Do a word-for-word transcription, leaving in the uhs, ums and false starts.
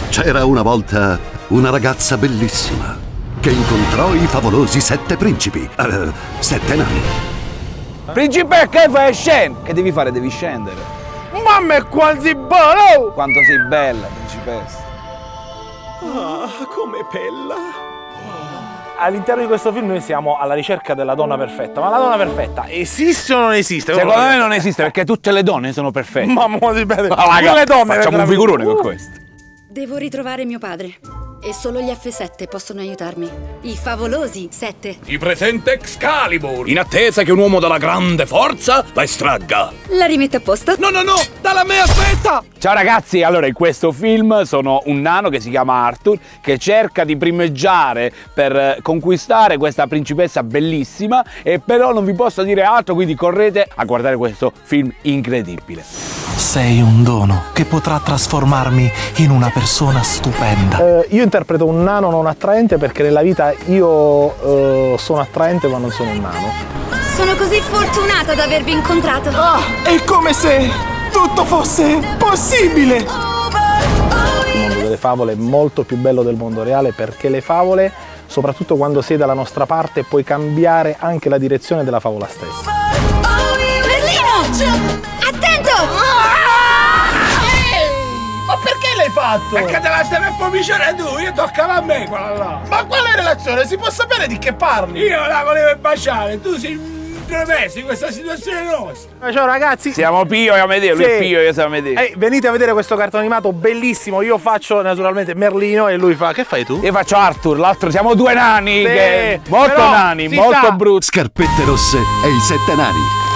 C'era una volta una ragazza bellissima che incontrò i favolosi sette principi, uh, sette nani. Principe, che fai scendere? Che devi fare? Devi scendere. Mamma è quasi buono! Quanto sei bella, principessa. Ah, come bella. All'interno di questo film noi siamo alla ricerca della donna perfetta, ma la donna perfetta esiste o non esiste? Secondo me non esiste, perché tutte le donne sono perfette. Mamma di bene. Ah, le donne facciamo un figurone con questo. Devo ritrovare mio padre. E solo gli F sette possono aiutarmi. I favolosi sette. Ti presenta Excalibur, in attesa che un uomo dalla grande forza la estragga. La rimetto a posto? No, no, no, dalla me, aspetta! Ciao ragazzi, allora in questo film sono un nano che si chiama Arthur che cerca di primeggiare per conquistare questa principessa bellissima e però non vi posso dire altro, quindi correte a guardare questo film incredibile. Sei un dono che potrà trasformarmi in una persona stupenda. Eh, io interpreto un nano non attraente perché nella vita io eh, sono attraente ma non sono un nano. Sono così fortunata ad avervi incontrato. Ah, è come se tutto fosse possibile. Il mondo delle favole è molto più bello del mondo reale perché le favole, soprattutto quando sei dalla nostra parte, puoi cambiare anche la direzione della favola stessa. Merlino! Attento! Ma perché l'hai fatto? Perché te la stai per pomiciare tu, io toccava a me quella là. Ma quale relazione? Si può sapere di che parli? Io la volevo baciare, tu sei intromesso in questa situazione nostra. Ciao ragazzi. Siamo Pio e Amedeo, lui Sì. è Pio e io siamo Amedeo. Ehi, venite a vedere questo cartone animato bellissimo. Io faccio naturalmente Merlino e lui fa... Che fai tu? Io faccio Arthur, l'altro siamo due nani, Sì, che molto però nani, si molto sa. brutti. Scarpette rosse e i sette nani.